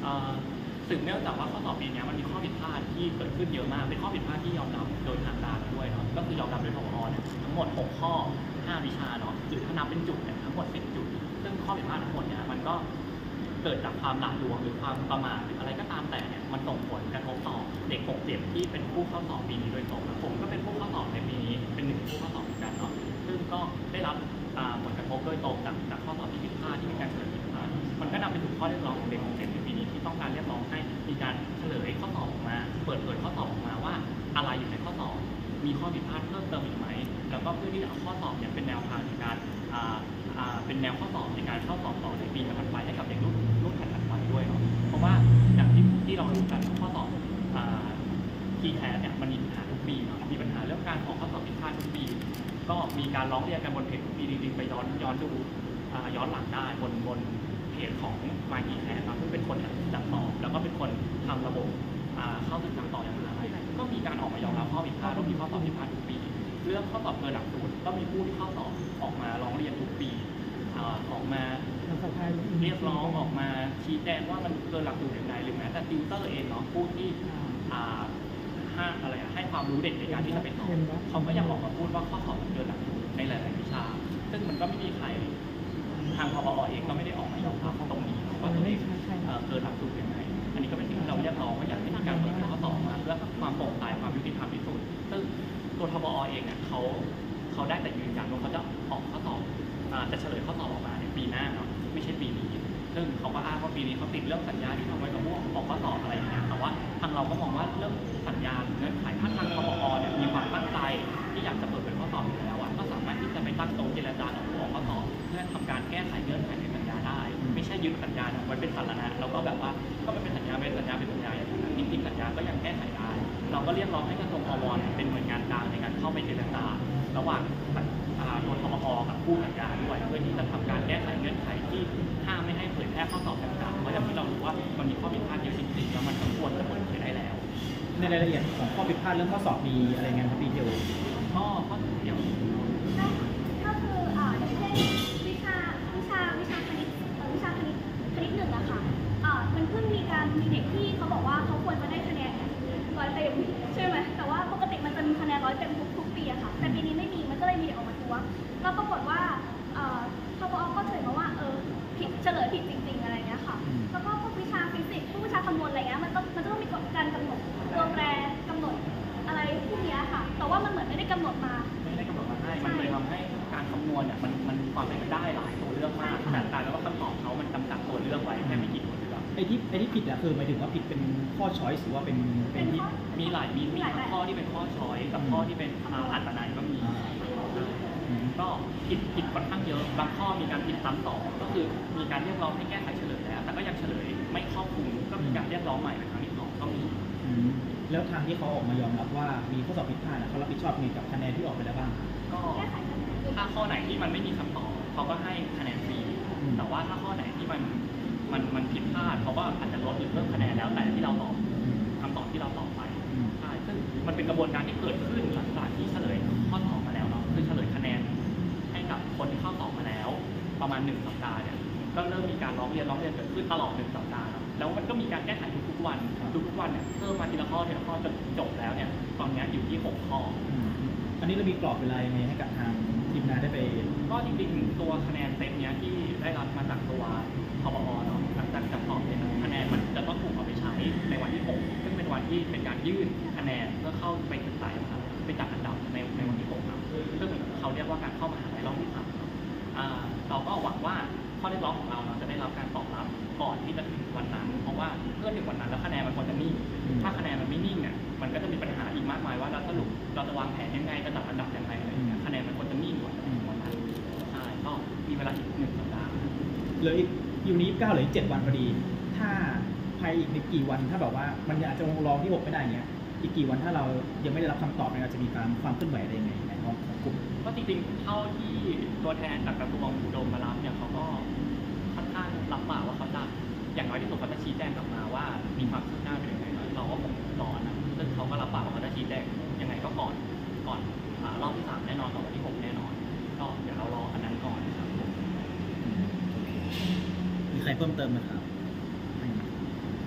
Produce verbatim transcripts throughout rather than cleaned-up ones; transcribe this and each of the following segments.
สืบเนื่องจากว่าข้อสอบปีนี้มันมีข้อผิดพลาดที่เกิดขึ้นเยอะมากเป็นข้อผิดพลาดที่ยอมรับโดยทางการด้วยเนาะก็คือยอมรับโดยผอเนี่ยทั้งหมดหกข้อห้าวิชาเนาะหรือถ้านับเป็นจุดเนี่ยทั้งหมดสิบจุดซึ่งข้อผิดพลาดทั้งหมดเนี่ยมันก็เกิดจากความหละหลวมหรือความประมาทหรืออะไรก็ตามแต่เนี่ยมันส่งผลกระทบต่อเด็กหกเด็กที่เป็นผู้เข้าสอบปีนี้โดยตรงผมก็เป็นผู้เข้าสอบในปีนี้เป็นหนึ่งผู้เข้าสอบเหมือนกันเนาะซึ่งก็ได้รับผลกระทบโดยตรงจากจากข้อสอบที่ผิดพลาดที่มีการเฉลยผิดพลาดมันก็นำไปสู่ข้อเรียกร้องของเด็กหกเด็กในปีนี้ที่ต้องการเรียกร้องให้มีการเฉลยข้อสอบออกมาเปิดเผยข้อสอบออกมาว่าอะไรอยู่ในข้อสอบมีข้อผิดพลาดเพิ่มเติมอีกไหมแล้วก็เพื่อที่จะเอาข้อสอบเนี่ยเป็นแนวทางในการเป็นแนวข้อสอบในการเข้าสอบต่อในปีถัดไปให้กับเด็กรุ่นรุ่นถัดไปด้วยเนาะเพราะว่าอย่างที่ที่เรารู้กันข้อสอบทีแคสเนี่ยมันมีปัญหาทุกปีเนาะมีปัญหาเรื่องการออกข้อสอบผิดพลาดทุกปีก็มีการร้องเรียนกันบนเพจทุกปีจริงๆไปย้อนย้อนดูย้อนหลังได้บนบนเพจของมาทีแคสนะซึ่งเป็นคนจัดสอบแล้วก็เป็นคนทำระบบเข้าศึกษาต่ออย่างไรก็มีการออกมายอมรับข้อผิดพลาดว่ามีข้อสอบผิดพลาดทุกปีเรื่องข้อสอบเกินหลักสูตรก็มีผู้ที่เข้าสอบออกมาร้องเรียนทุกปีออกมาเรียกร้องออกมาชี้แจงว่ามันเกินหลักสูตรอย่างไรหรือแม้แต่ติวเตอร์เองเนาะผู้ที่ห้าอะไรให้ความรู้เด็กในการที่จะไปสอบเขาก็ยังออกมาพูดว่าข้อสอบมันเกินหลักสูตรในหลายๆวิชาซึ่งมันก็ไม่มีใครทางพบเองก็ไม่ได้ออกมายอมรับตรงนี้ว่าตัวเองเกินหลักสูตรยังไงอันนี้ก็เป็นสิ่งที่เราเรียกร้องว่าอยากให้มีการเปิดข้อสอบมาเพื่อความโปร่งใสความยุติธรรมที่สุดซึ่งตัวทบอเองเนี่ยเขาเขาได้แต่ยืนยันว่าเขาจะออกข้อสอบจะเฉลยข้อสอบออกมาในปีหน้าเนาะไม่ใช่ปีนี้ซึ่งเขาก็อ้างว่าปีนี้เขาติดเรื่องสัญญาที่ทำไว้กับพวกออกข้อสอบอะไรอย่างเงี้ยแต่ว่าทางเราก็มองว่าเรื่องสัญญาเงื่อนไขถ้าทางทบอเนี่ยมีความตั้งใจที่อยากจะเปิดเผยข้อสอบอยู่แล้วก็สามารถที่จะไปตั้งโต๊ะเจรจากับผู้ออกข้อสอบเพื่อทำการแก้ไขเงื่อนไขในสัญญาได้ไม่ใช่ยึดสัญญาไว้เป็นสาระแล้วก็แบบว่าก็ไม่เป็นสัญญาเป็นสัญญาเป็นสัญญาอย่างนั้นจริงๆสัญญาก็ยังแก้ไขได้เราก็เรียกร้องให้กระทรวงอวเป็นหน่วยงานกลางในการเข้าไปเจรจาระหว่างตัวทบอกับผู้สัญญาด้วยเพื่อที่จะทำการแก้ไขเงื่อนไขที่ห้ามไม่ให้เผยแพร่ข้อสอบต่างๆเพราะอย่างที่เรารู้ว่ามันมีข้อผิดพลาดเยอะจริงๆแล้วมันก็ควรจะเปิดเผยได้แล้วในรายละเอียดของข้อผิดพลาดเรื่องข้อสอบมีอะไรเงี้ยครับพี่เทวข้อข้อเดียวก็คืออ่าอย่างเช่นวิชาวิชาวิชาคณิตวิชาคณิตคณิตหนึ่งอะค่ะอ่ามันเพิ่งมีการมีเด็กที่เขาบอกว่าเขาควรจะได้คะแนนร้อยเต็มใช่ไหมแต่ว่าปกติมันจะมีคะแนนร้อยเต็มทุกๆปีอะค่ะแต่ปีนี้ไม่มีมันก็เลยมีเด็กออกมาทัวร์แล้วปรากฏว่าทบอก็เฉลยมาว่าเออผิดเฉลยผิดจริงๆอะไรเงี้ยค่ะแล้วก็พวกวิชาฟิสิกส์พวกวิชาคำนวณอะไรเงี้ยมันต้องมันจะต้องมีการกำหนดตัวแปรกำหนดอะไรพวกนี้ค่ะแต่ว่ามันเหมือนไม่ได้กำหนดมาไม่ได้กำหนดมาให้มันเลยทำให้การคำนวณเนี่ยมันมันความเป็นไปได้หลายตัวเลือกมากแต่กลายเป็นว่าคำตอบเขามันจำกัดตัวเลือกไว้แค่ไม่กี่ตัวเลือกไอ้ที่ไอ้ที่ผิดอะคือหมายถึงว่าผิดเป็นข้อช้อยส์หรือว่าเป็นเป็นที่มีหลายมีมีข้อที่เป็นข้อช้อยกับข้อที่เป็นอัตนัยก็มีก็ผิดผิดค่อนข้างเยอะบางข้อมีการผิดซ้ำสองก็คือมีการเรียกร้องให้แก้ไขเฉลยแล้วแต่ก็ยังเฉลยไม่ครอบคลุมก็มีการเรียกร้องใหม่เป็นครั้งที่สองก็มีแล้วทางที่เขาออกมายอมรับว่ามีข้อสอบผิดพลาดเขารับผิดชอบมีกับคะแนนที่ออกไปแล้วบ้างก็ถ้าข้อไหนที่มันไม่มีคำตอบเขาก็ให้คะแนนฟรีแต่ว่าถ้าข้อไหนที่มันมันมันผิดพลาดเขาก็อาจจะลดหรือเพิ่มคะแนนแล้วแต่ที่เราตอบคำตอบที่เราตอบไปใช่ซึ่งมันเป็นกระบวนการที่เกิดขึ้นหลังจากที่เฉลยข้อสอบมาแล้วเนาะคือเฉลยคะแนนให้กับคนที่เข้าสอบมาแล้วประมาณหนึ่งสัปดาห์เนี่ยก็เริ่มมีการร้องเรียนร้องเรียนเกิดขึ้นตลอดหนึ่งสัปดาห์แล้วมันก็มีการแก้ไขทุกๆวันทุกๆวันเนี่ยเพิ่มมาทีละข้อทีละข้อจนจบแล้วเนี่ยตอนนี้อยู่ที่หกข้ออันนี้เรามีกรอบเวลายังไงให้กับทางทีมงานได้ไปก็จริงๆตัวคะแนนเต็มเนี้ยที่ได้รับมาจากตัวทบอเนาะหลังจากจับสอบเนี่ยคะแนนมันจะต้องถูกเอาไปใช้ในวันที่หกซึ่งเป็นวันที่เป็นการยื่นคะแนนเพื่อเข้าไปศึกษาครับไปจัดอันดับในในวันที่หกครับซึ่งเขาเรียกว่าการเข้ามหาลัยรอบที่สามเราก็หวังว่าข้อเรียกร้องของเราเราจะได้รับการตอบรับก่อนที่จะถึงวันนั้นเพราะว่าเมื่อถึงวันนั้นแล้วคะแนนมันควรจะนิ่งถ้าคะแนนมันไม่นิ่งเนี่ยมันก็จะมีปัญหาอีกมากมายว่าเราสรุปเราจะวางแผนยังไงจะจัดอันดับยังไงอะไรอย่างเงี้ยคะแนนมันควรจะนิ่งก่อนวันนั้นใช่ก็มีเวลาอีกหนึ่งสัปดาห์เหลืออีกอยู่นี้เก้าหรือเจ็ดวันพอดีถ้าภายอีกกี่วันถ้าแบบว่ามันอาจจะรองที่หกไม่ได้เงี้ยอีกกี่วันถ้าเรายังไม่ได้รับคำตอบเนี่ยจะมีการความเคลื่อนไหวอะไรยังไงในห้องกลุ่มก็จริงๆเท่าที่ตัวแทนจากกระทรวงอุดมมารับเนี่ยเขาก็ค่อนข้างรับปากว่าเขาจะอย่างน้อยที่สุดเขาจะชี้แจงกลับมาว่ามีความคืบหน้าเป็นยังไงเราก็คงรอนะซึ่งเขาก็รับปากว่าเขาจะชี้แจงยังไงก็ก่อนก่อนรอบที่สามแน่นอนก่อนวันที่หกแน่นอนก็เดี๋ยวเรารออันนั้นก่อนครับมีใครเพิ่มเติมไหมครับ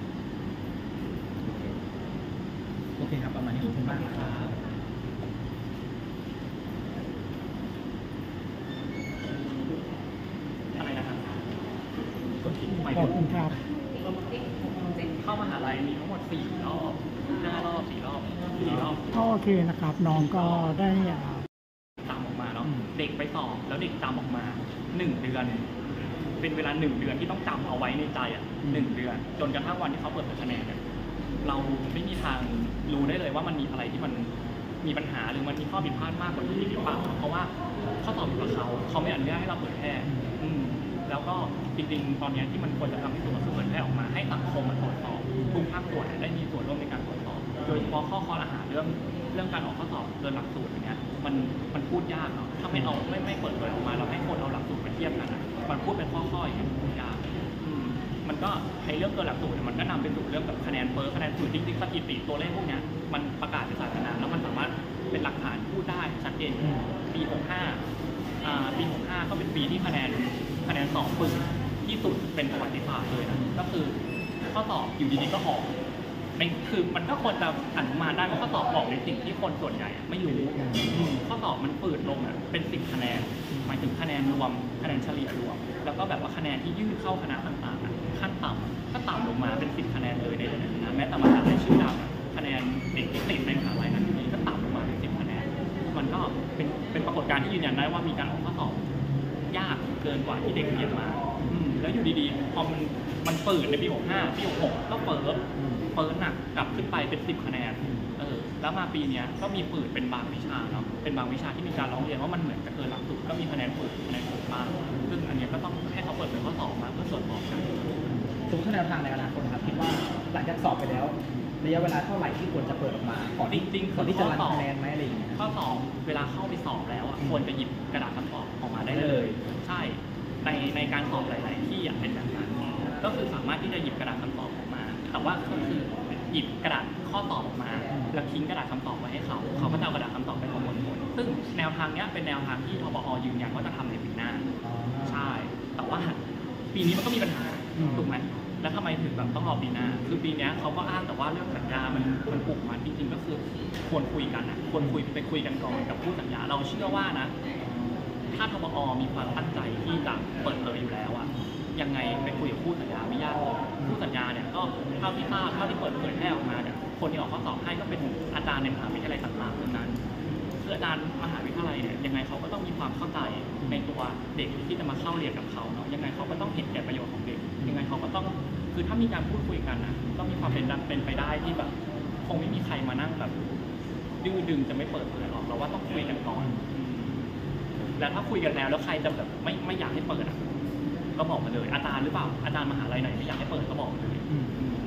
เคครับประมาณนี้ขอบคุณมากครับอะไรนะครับหมายขถึอบงคุณครับเข้ามหาลัยมีทั้งหมดสี่รอบห้ารอบสี่รอบสี่รอบก็โอเคนะครับ น้องก็ได้อ่าตามออกมาเนาะอืมเด็กไปสอบแล้วเด็กจำออกมาหนึ่งเดือน เป็นเวลาหนึ่งเดือนที่ต้องจำเอาไว้ในใจอ่ะหนึ่งเดือน จนกระทั่งวันที่เขาเปิดเผยคะแนนเนี่ยเราไม่มีทางรู้ได้เลยว่ามันมีอะไรที่มันมีปัญหาหรือมันมีข้อผิดพลาดมากกว่านี้หรือเปล่าเพราะว่าข้อสอบอยู่กับเขาเขาไม่อนุญาตให้เราเผยแพร่อืมแล้วก็จริงๆตอนเนี้ยที่มันควรจะทำที่สุดก็คือเผยแพร่ออกมาให้สังคมมาตรวจสอบทุกภาคส่วนเนี่ยได้มีส่วนร่วมในการตรวจสอบ โดยเฉพาะข้อคอรหาเรื่องเรื่องการออกข้อสอบโดยหลักสูตรอย่างเงี้ยมันมันพูดยากเนาะถ้าไม่เอาไม่ไม่เปิดเผยออกมาเราให้คนเอาหลักสูตรมาเทียบกันอะมันพูดเป็นข้อๆอย่างเงี้ยพูดยากอืมมันก็ในเรื่องเกินหลักสูตรเนี่ยมันก็นำไปสู่เรื่องแบบคะแนนเฟ้อคะแนนสูตรจริงๆสถิติตัวเลขพวกเนี้ยมันประกาศเป็นสาธารณะแล้วมันสามารถเป็นหลักฐานพูดได้ชัดเจนปีหกห้าอ่าปีหกห้าก็เป็นปีที่คะแนนคะแนนสอบปึกที่สุดเป็นประวัติศาสตร์เลยนะก็คือข้อสอบอยู่ดีๆก็ออกในคือมันก็ควรจะอนุมานได้ว่าข้อสอบออกในสิ่งที่คนส่วนใหญ่อะไม่รู้อืมข้อสอบมันฝืดลงอ่ะเป็นสิบคะแนนหมายถึงคะแนนรวมคะแนนเฉลี่ยรวม แล้วก็แบบว่าคะแนนที่ยื่นเข้าคณะต่างๆอะขั้นต่ำก็ต่ำลงมาเป็นสิบคะแนนเลยในหลายๆคณะแม้แต่มหาลัยชื่อดังอะคะแนนเด็กที่ติดในมหาลัยนั้นนี้ก็ต่ำลงมาเป็นสิบคะแนนมันก็เป็นเป็นปรากฏการณ์ที่ยืนยันได้ว่ามีการออกข้อสอบยากเกินกว่าที่เด็กเรียนมาอืมแล้วอยู่ดีๆพอมันมันฝืดในปีหกห้าปีหกหกก็เปิดเปิดหนักกลับขึ้นไปเป็นสิบคะแนนเออแล้วมาปีเนี้ยก็มีฝืดเป็นบางวิชาเนาะเป็นบางวิชาที่มีการร้องเรียนว่ามันเหมือนจะเกินหลักสูตรก็มีคะแนนฝืดคะแนนฝืดบ้างซึ่งอันเนี้ยก็ต้องให้เขาเปิดเป็นข้อสอบมาเพื่อตรวจสอบกันสมมติถ้าแนวทางในอนาคตนะครับคิดว่าหลังจากสอบไปแล้วระยะเวลาเท่าไหร่ที่ควรจะเปิดออกมาก่อนจริงๆก่อนที่จะรันข้อสอบคะแนนไหมอะไรอย่างเงี้ยข้อสอบเวลาเข้าไปสอบแล้วอะอืมควรจะหยิบกระดาษคำตอบออกมาได้เลย ใช่ในในการสอบหลาย ๆ ที่อยากเป็นแบบนั้นก็คือสามารถที่จะหยิบกระดาษคำตอบออกมา แต่ว่าก็คือหยิบกระดาษข้อสอบออกมา แล้วทิ้งกระดาษคำตอบไว้ให้เขาเขาก็จะเอากระดาษคำตอบไปประมวลผลซึ่งแนวทางเนี้ยเป็นแนวทางที่ทบอยืนยันว่าจะทำในปีหน้าอ๋อใช่ แต่ว่าปีนี้มันก็มีปัญหาอืมถูกไหม แล้วทำไมถึงแบบต้องรอปีหน้า คือปีเนี้ยเขาก็อ้างแต่ว่าเรื่องสัญญา มันมันผูกมันจริงๆ ก็คือควรคุยกันนะควรคุยไปคุยกันก่อนกับผู้สัญญา เราเชื่อว่านะ ถ้าทบอมีความตั้งใจที่จะเปิดเผยอยู่แล้วอะยังไงไปคุยกับผู้สัญญาไม่ยากเลยผู้สัญญาเนี่ยก็เท่าที่ทราบเท่าที่เปิดเผยแพร่ออกมาเนี่ย คนที่ออกข้อสอบให้ก็เป็นอาจารย์ในมหาวิทยาลัยต่างๆทั้งนั้น คืออาจารย์มหาวิทยาลัยเนี่ยยังไงเขาก็ต้องมีความเข้าใจในตัวเด็กที่จะมาเข้าเรียนกับเขาเนาะยังไงเขาก็ต้องเห็นแก่ประโยชน์ของเด็กยังไงเขาก็ต้องคือถ้ามีการพูดคุยกันนะต้องมีความเป็นเป็นไปได้ที่แบบคงไม่มีใครมานั่งแบบดื้อดึงจะไม่เปิดเผยหรอกเราว่าต้องคุยกันก่อนอืมแล้วถ้าคุยกันแล้วแล้วใครจะแบบไม่ไม่อยากให้เปิดอะก็บอกมาเลยอาจารย์หรือเปล่าอาจารย์มหาลัยไหนไม่อยากให้เปิดก็บอกมาเลยอืมอืม